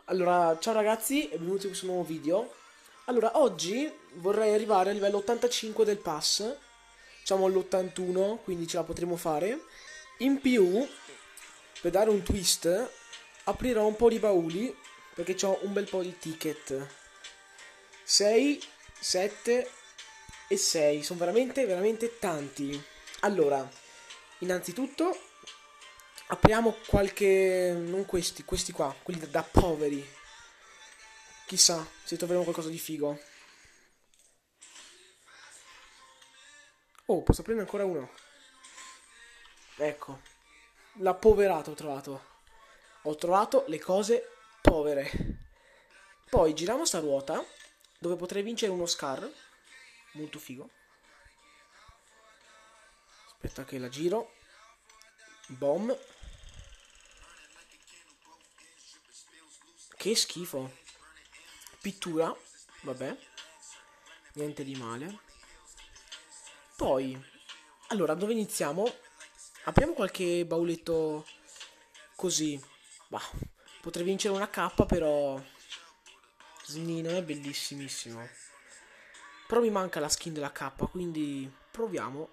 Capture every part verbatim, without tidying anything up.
Allora, ciao ragazzi e benvenuti in questo nuovo video. Allora, oggi vorrei arrivare a livello ottantacinque del pass. Siamo all'ottantuno, quindi ce la potremo fare. In più, per dare un twist, aprirò un po' di bauli, perché ho un bel po' di ticket. sei, sette e sei. Sono veramente, veramente tanti. Allora, innanzitutto, apriamo qualche... non questi, questi qua, quelli da, da poveri. Chissà se troveremo qualcosa di figo. Oh, posso prendere ancora uno. Ecco, la poverata ho trovato. Ho trovato le cose povere. Poi giriamo sta ruota, dove potrei vincere uno Scar. Molto figo. Aspetta che la giro. Bom. Che schifo. Pittura. Vabbè. Niente di male. Poi, allora, dove iniziamo? Apriamo qualche bauletto così. Bah, potrei vincere una K, però... Sni non è bellissimissimo. Però mi manca la skin della K, quindi proviamo.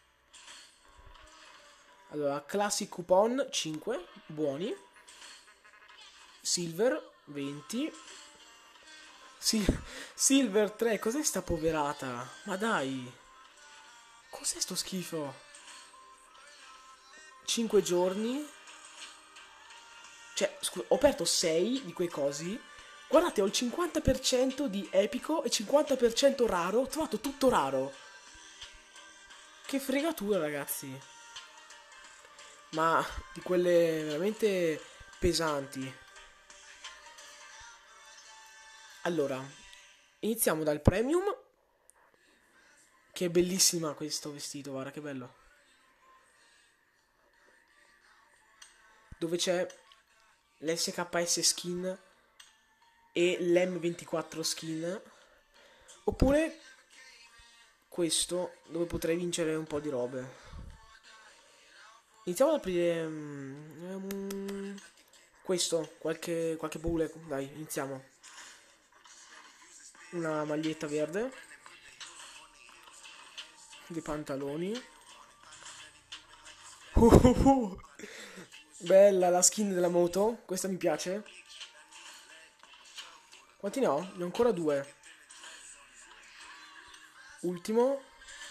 Allora, Classic Coupon cinque, buoni. Silver venti. Sil- Silver tre, cos'è sta poverata? Ma dai, cos'è sto schifo? cinque giorni. Cioè, scusa, ho aperto sei di quei cosi. Guardate, ho il cinquanta per cento di epico e cinquanta per cento raro. Ho trovato tutto raro. Che fregatura, ragazzi. Ma di quelle veramente pesanti. Allora, iniziamo dal premium. Che è bellissima questo vestito, guarda che bello. Dove c'è l'S K S skin e l'M ventiquattro skin. Oppure questo, dove potrei vincere un po' di robe. Iniziamo ad aprire mm, mm, questo, qualche, qualche baule. Dai, iniziamo. Una maglietta verde, dei pantaloni. Uh, uh, uh. Bella la skin della moto, questa mi piace. Quanti ne ho? Ne ho ancora due. Ultimo.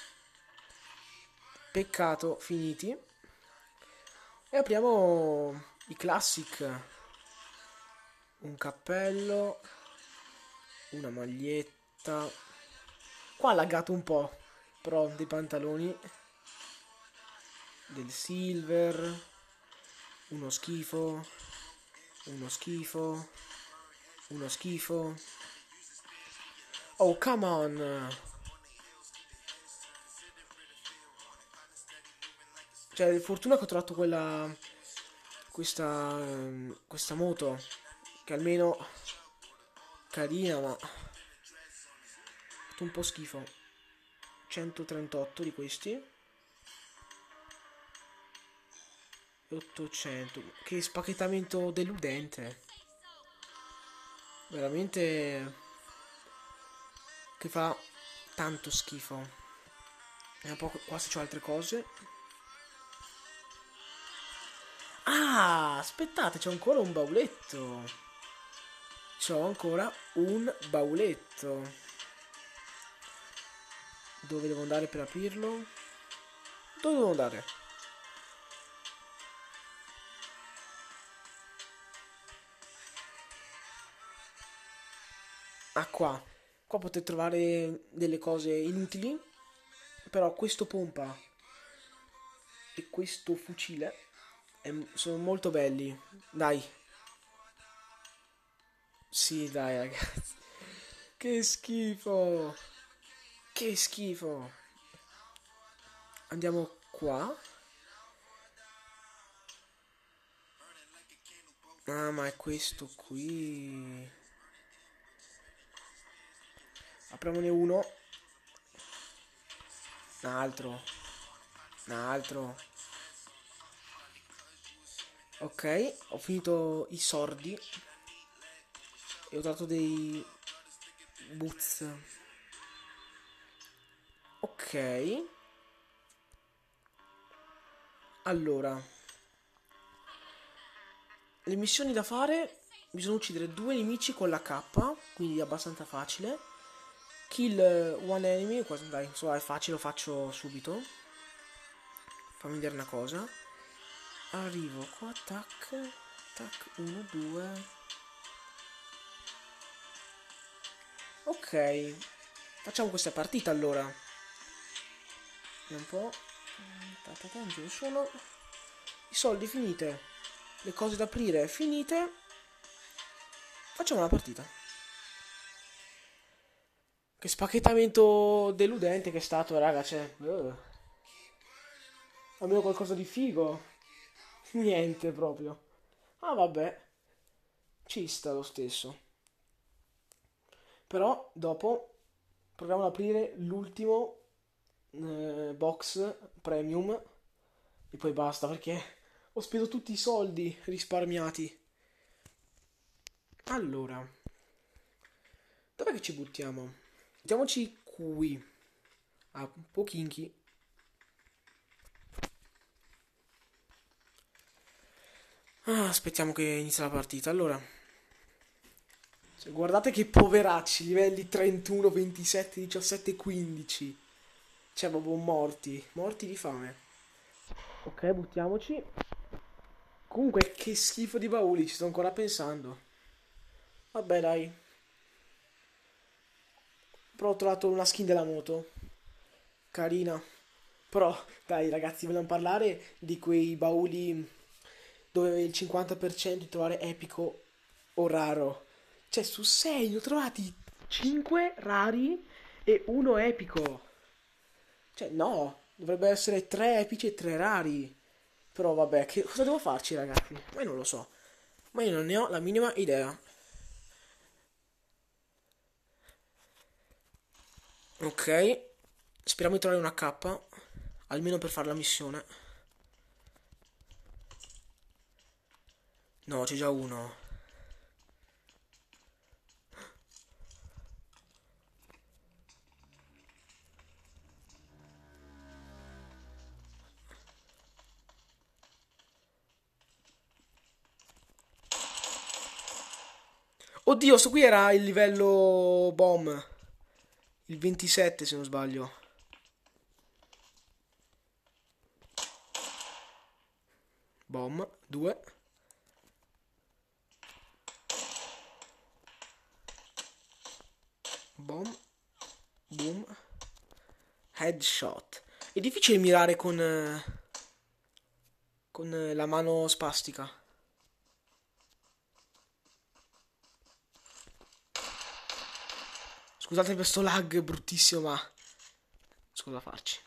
Peccato, finiti. E apriamo i classic. Un cappello, una maglietta. Qua ha laggato un po', però dei pantaloni, del silver, uno schifo, uno schifo, uno schifo. Oh, come on! Cioè, fortuna che ho trovato quella... Questa... ehm, questa moto. Che almeno... Carina, ma... Ha fatto un po' schifo. centotrentotto di questi. E ottocento. Che spacchettamento deludente. Veramente... Che fa tanto schifo. E un po' qua se c'ho altre cose. Ah, aspettate, c'ho ancora un bauletto. C'ho ancora un bauletto. Dove devo andare per aprirlo? Dove devo andare? Ah, qua. Qua potete trovare delle cose inutili. Però questo pompa e questo fucile è- sono molto belli. Dai. Sì, dai, ragazzi. Che schifo. Che schifo. Andiamo qua. Ah, ma è questo qui. Apriamone uno. Un altro. Un altro. Ok, ho finito i sordi. E ho trovato dei boots. Ok. Allora, le missioni da fare: bisogna uccidere due nemici con la K, quindi è abbastanza facile. Kill one enemy, dai, insomma è facile, lo faccio subito. Fammi vedere una cosa. Arrivo qua, tac, tac, uno, due. Ok, facciamo questa partita allora. Un po'. Ta ta ta, non ce ne sono. I soldi finite. Le cose da aprire finite. Facciamo la partita. Che spacchettamento deludente che è stato, raga, cioè. Uh. Almeno qualcosa di figo. Niente proprio. Ah, vabbè. Ci sta lo stesso. Però dopo proviamo ad aprire l'ultimo eh, box premium e poi basta, perché ho speso tutti i soldi risparmiati. Allora, dov'è che ci buttiamo? Buttiamoci qui. Ah, un po' kinky. Ah, aspettiamo che inizi la partita. Allora, cioè, guardate che poveracci, livelli trentuno, ventisette, diciassette, quindici. Cioè, proprio morti, morti di fame. Ok, buttiamoci. Comunque, che schifo di bauli, ci sto ancora pensando. Vabbè, dai. Però ho trovato una skin della moto. Carina. Però, dai, ragazzi, vogliamo parlare di quei bauli dove il cinquanta per cento di trovare epico o raro. Cioè, su sei ne ho trovati cinque rari e uno epico. Cioè, no, dovrebbe essere tre epici e tre rari. Però vabbè, che cosa devo farci, ragazzi? Ma io non lo so. Ma io non ne ho la minima idea. Ok. Speriamo di trovare una K. Almeno per fare la missione. No, c'è già uno. Oddio, sto qui era il livello bomb. Il ventisette, se non sbaglio. Bomb, due. Bomb. Boom. Headshot. È difficile mirare con... eh, con eh, la mano spastica. Scusate per sto lag bruttissimo, ma... Scusa farci.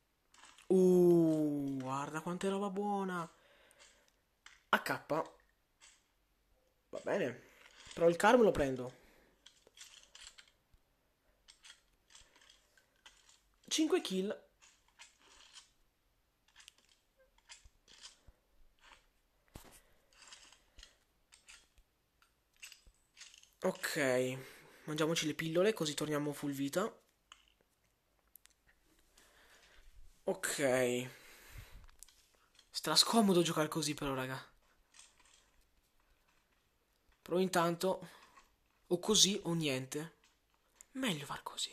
Uh, guarda quanta roba buona. A K. Va bene. Però il car me lo prendo. cinque kill. Ok. Mangiamoci le pillole così torniamo full vita. Ok. Stra scomodo giocare così però, raga. Però intanto o così o niente. Meglio far così.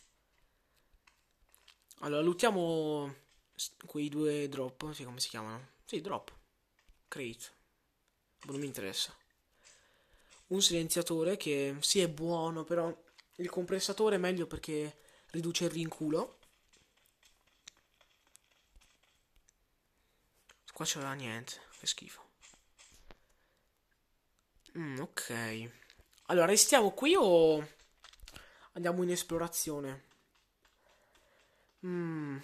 Allora, lootiamo quei due drop, sì, come si chiamano? Sì, drop. Crate. Non mi interessa. Un silenziatore che sì è buono, però il compressatore è meglio perché riduce il rinculo. Qua c'era niente, che schifo. Mm, ok. Allora, restiamo qui o andiamo in esplorazione? Mm.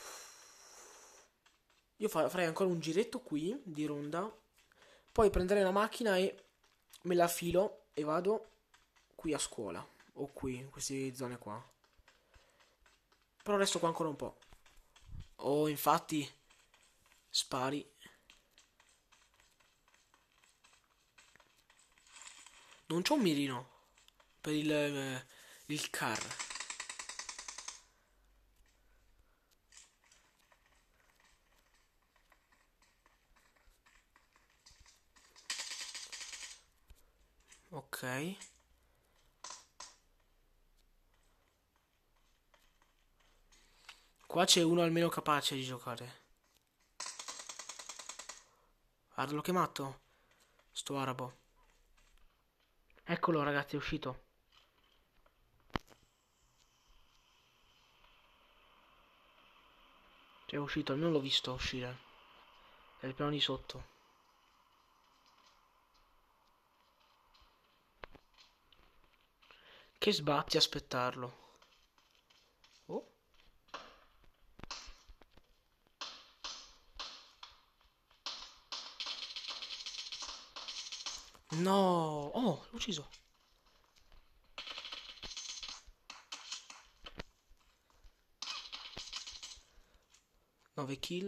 Io fa- farei ancora un giretto qui di ronda. Poi prenderei la macchina e me la filo e vado qui a scuola. O qui, in queste zone qua. Però resto qua ancora un po'. Oh, infatti, spari. Non c'ho un mirino. per il, eh, il car. Ok. Qua c'è uno almeno capace di giocare. Guarda, l'ho chiamato. Sto arabo. Eccolo ragazzi, è uscito. Cioè è uscito, almeno l'ho visto uscire. È il piano di sotto. Che sbatti aspettarlo. Oh. No. Oh, l'ho ucciso. nove kill.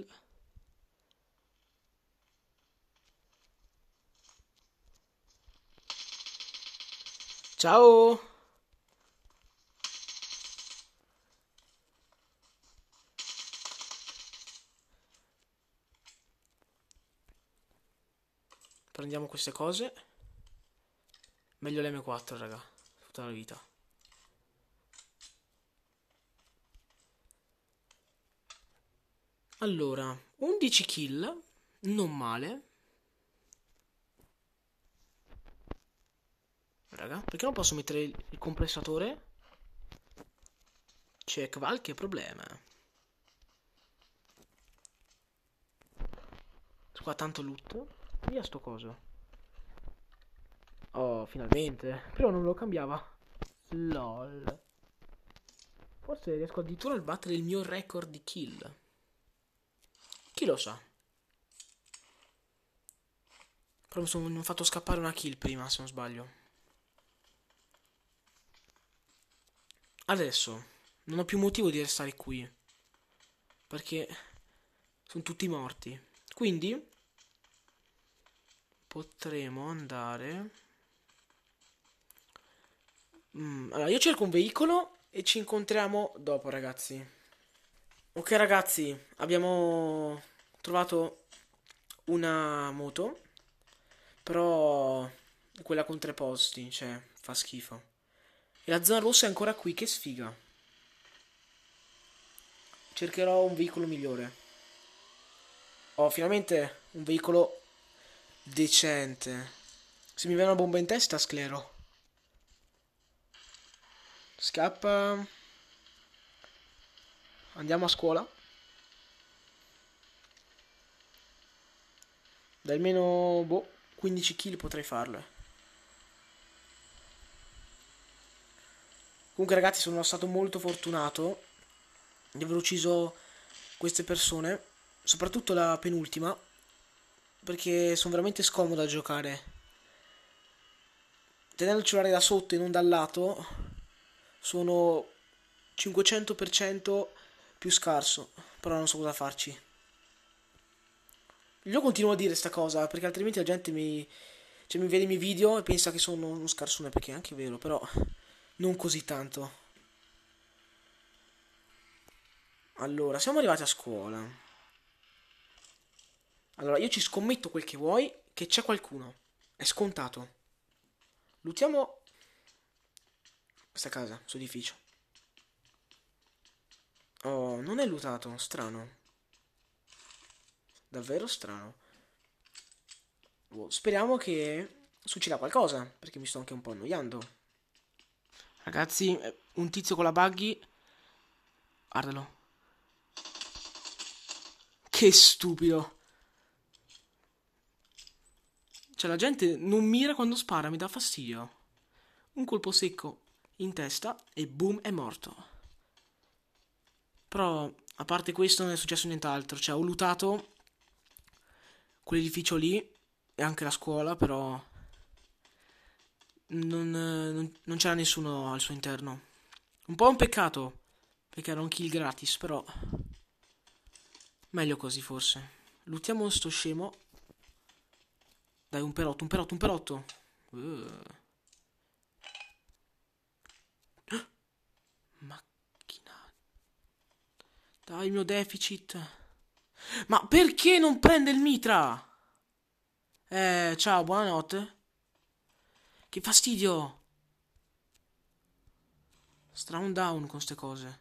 Ciao. Prendiamo queste cose. Meglio l'emme quattro, raga. Tutta la vita. Allora, undici kill. Non male. Raga, perché non posso mettere il, il compressatore? C'è qualche problema. Qua tanto loot. Via sto coso. Oh, finalmente. Prima non me lo cambiava. LOL. Forse riesco addirittura a battere il mio record di kill. Chi lo sa? Però mi sono fatto scappare una kill prima, se non sbaglio. Adesso non ho più motivo di restare qui. Perché sono tutti morti. Quindi potremo andare... Mm, allora, io cerco un veicolo e ci incontriamo dopo, ragazzi. Ok, ragazzi, abbiamo trovato una moto, però quella con tre posti, cioè, fa schifo. E la zona rossa è ancora qui, che sfiga. Cercherò un veicolo migliore. Oh, finalmente un veicolo decente. Se mi viene una bomba in testa, sclero. Scappa. Andiamo a scuola. Da almeno, boh, quindici kill potrei farle. Comunque ragazzi, sono stato molto fortunato di aver ucciso queste persone, soprattutto la penultima, perché sono veramente scomodo a giocare. Tenendo il cellulare da sotto e non dal lato, sono cinquecento per cento più scarso, però non so cosa farci. Io continuo a dire sta cosa, perché altrimenti la gente mi, cioè, mi vede i miei video e pensa che sono uno scarsone, perché è anche vero, però non così tanto. Allora, siamo arrivati a scuola. Allora, io ci scommetto quel che vuoi, che c'è qualcuno. È scontato. Luttiamo questa casa, questo edificio. Oh, non è lutato, strano. Davvero strano. Oh, speriamo che succeda qualcosa, perché mi sto anche un po' annoiando. Ragazzi, un tizio con la buggy. Guardalo. Che stupido. Cioè, la gente non mira quando spara, mi dà fastidio. Un colpo secco in testa e boom, è morto. Però, a parte questo, non è successo nient'altro. Cioè, ho lootato quell'edificio lì e anche la scuola, però non, non, non c'era nessuno al suo interno. Un po' un peccato, perché era un kill gratis, però meglio così forse. Lootiamo sto scemo. Dai, un perotto, un perotto, un perotto. Uh. Dai, il mio deficit. Ma perché non prende il mitra? Eh, ciao, buonanotte. Che fastidio. Stra un down con ste cose.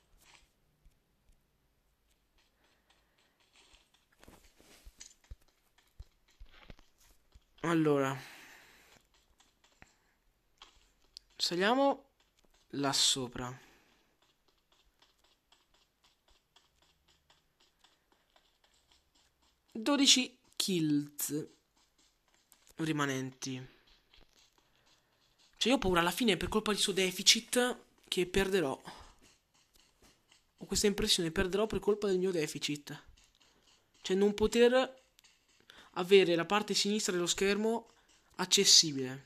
Allora. Saliamo là sopra. dodici kills rimanenti. Cioè io ho paura alla fine per colpa di suo deficit che perderò. Ho questa impressione, perderò per colpa del mio deficit. Cioè non poter avere la parte sinistra dello schermo accessibile.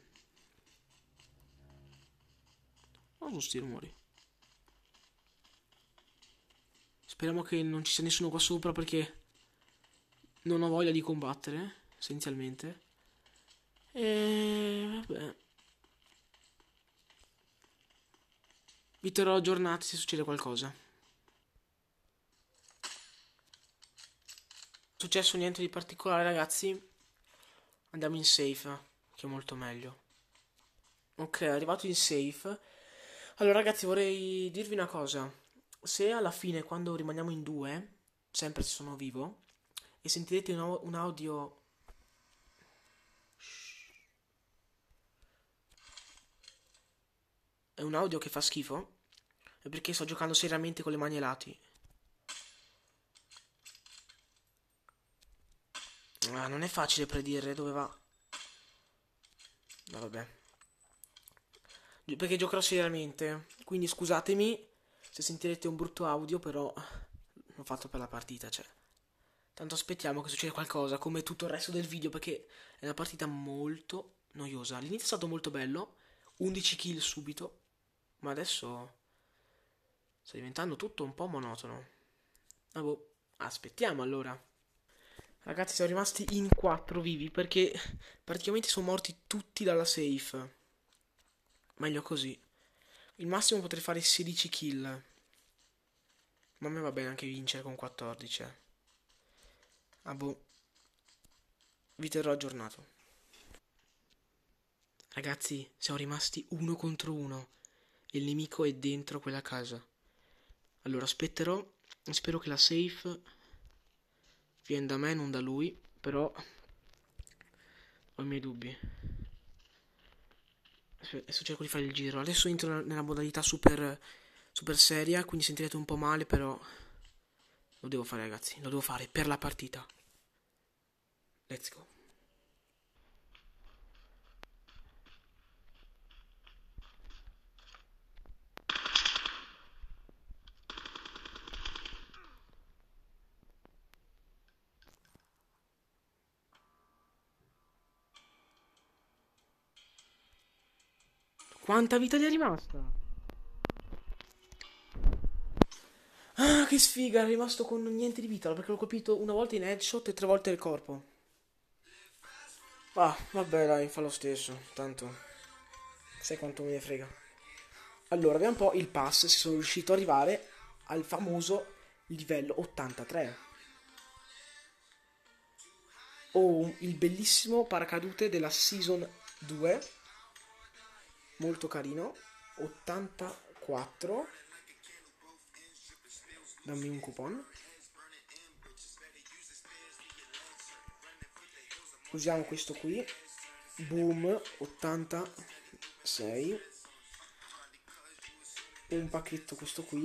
Non sono sti rumori. Speriamo che non ci sia nessuno qua sopra perché non ho voglia di combattere, essenzialmente. E vabbè. Vi terrò aggiornati se succede qualcosa. Non è successo niente di particolare, ragazzi. Andiamo in safe, che è molto meglio. Ok, arrivato in safe. Allora, ragazzi, vorrei dirvi una cosa. Se alla fine, quando rimaniamo in due, sempre se sono vivo, e sentirete un, un audio... È un audio che fa schifo, è perché sto giocando seriamente con le mani ai lati. Ah, non è facile predire dove va. No, vabbè. Perché giocherò seriamente. Quindi scusatemi se sentirete un brutto audio, però l'ho fatto per la partita, cioè. Tanto aspettiamo che succeda qualcosa, come tutto il resto del video, perché è una partita molto noiosa. All'inizio è stato molto bello, undici kill subito, ma adesso sta diventando tutto un po' monotono. Ah boh, aspettiamo allora. Ragazzi, siamo rimasti in quattro vivi perché praticamente sono morti tutti dalla safe. Meglio così. Il massimo potrei fare sedici kill. Ma a me va bene anche vincere con quattordici. Eh. Ah boh. Vi terrò aggiornato. Ragazzi, siamo rimasti uno contro uno. E il nemico è dentro quella casa. Allora aspetterò. Spero che la safe viene da me, non da lui. Però ho i miei dubbi. Adesso cerco di fare il giro. Adesso entro nella modalità super, super seria, quindi sentirete un po' male, però lo devo fare, ragazzi. Lo devo fare per la partita. Let's go. Quanta vita gli è rimasta? Ah, che sfiga, è rimasto con niente di vita, perché l'ho colpito una volta in headshot e tre volte nel corpo. Ah, vabbè, dai, fa lo stesso, tanto. Sai quanto me ne frega. Allora, vediamo un po' il pass, se sono riuscito ad arrivare al famoso livello ottantatré. Ho il bellissimo paracadute della Season due. Molto carino. ottantaquattro. Dammi un coupon. Usiamo questo qui. Boom, ottantasei. Un pacchetto questo qui.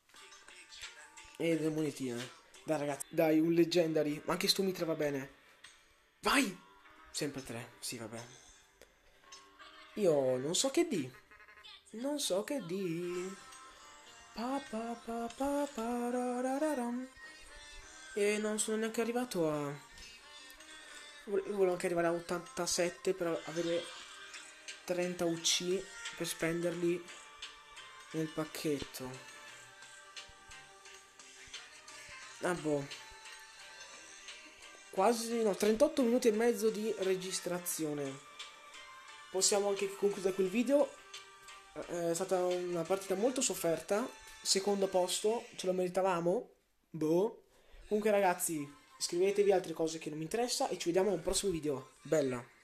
E delle monetine. Dai ragazzi, dai, un leggendary. Ma anche sto mitra va bene. Vai! Sempre tre, sì vabbè. Io non so che di. Non so che di. Pa, pa, pa, pa, pa, ra, ra, ra, ram. E non sono neanche arrivato a... Io volevo anche arrivare a ottantasette per avere trenta U C per spenderli nel pacchetto. Ah boh. Quasi, no, trentotto minuti e mezzo di registrazione. Possiamo anche concludere quel video. È stata una partita molto sofferta. Secondo posto, ce lo meritavamo. Boh. Comunque ragazzi, iscrivetevi a altre cose che non mi interessa e ci vediamo al prossimo video. Bella.